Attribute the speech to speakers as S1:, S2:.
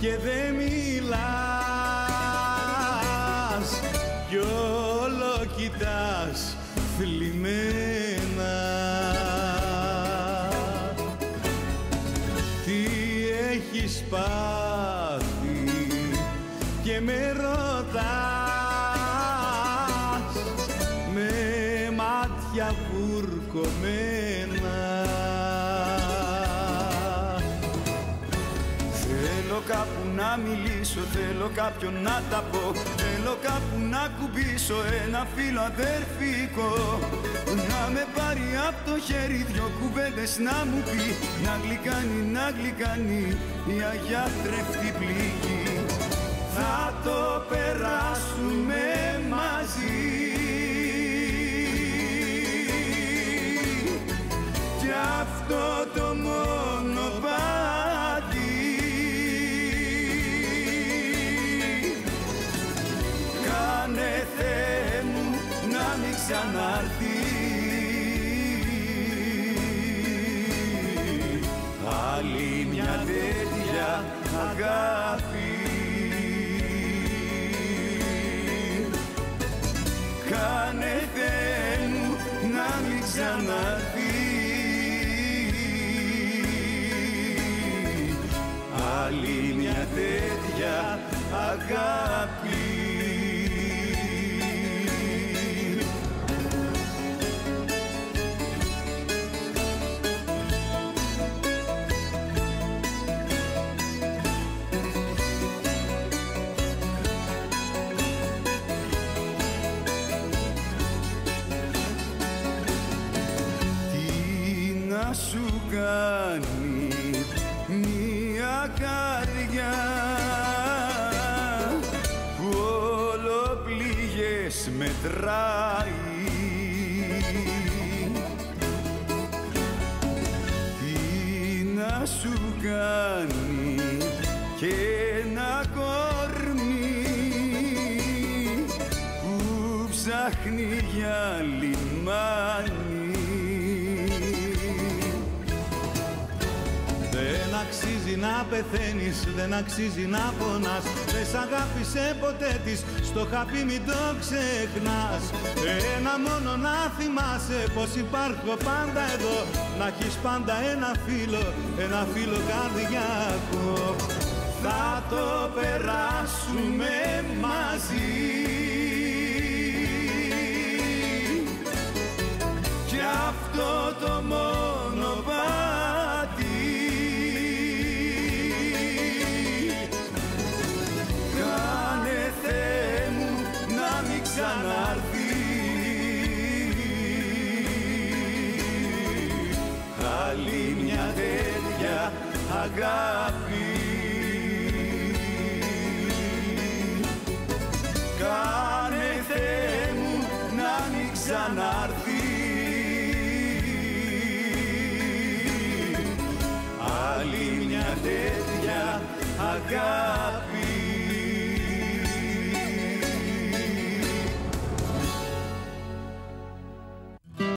S1: και δεν μιλάς κι όλο κοιτάς θλιμμένα. Τι έχεις πάθει και με ρωτάς με μάτια βουρκωμένα. Θέλω κάπου να μιλήσω, θέλω κάποιον να τα πω, θέλω κάπου να κουμπίσω ένα φύλλο αδερφικό, να με πάρει απ' το χέρι δυο κουβέντες να μου πει, να γλυκάνει η αγιάτρευτη πληγή. Θα το περάσουμε μαζί κι αυτό το μονοπάτι. Κάνε Θεέ μου να μην ξανάρθει άλλη μια τέτοια αγάπη. Κάνε Θεέ μου να μην ξανάρθει άλλη μια τέτοια αγάπη. Να σου κάνει μια καρδιά που όλο πληγές μετράει. Τι να σου κάνει και ένα κορμί που ψάχνει για λιμάνι. Δεν αξίζει να πεθαίνεις, δεν αξίζει να πονάς, δεν σ' αγάπησε ποτέ της, στο χαπί μην το ξεχνάς. Ένα μόνο να θυμάσαι, πως υπάρχω πάντα εδώ, να έχεις πάντα ένα φίλο καρδιακό. Θα το περάσουμε μαζί κι αυτό το μονοπάτι. Κάνε Θεέ μου να μην ξανάρθει άλλη μια τέτοια αγάπη. Κάνε Θεέ μου να μην ξανάρθει άλλη μια τέτοια αγάπη.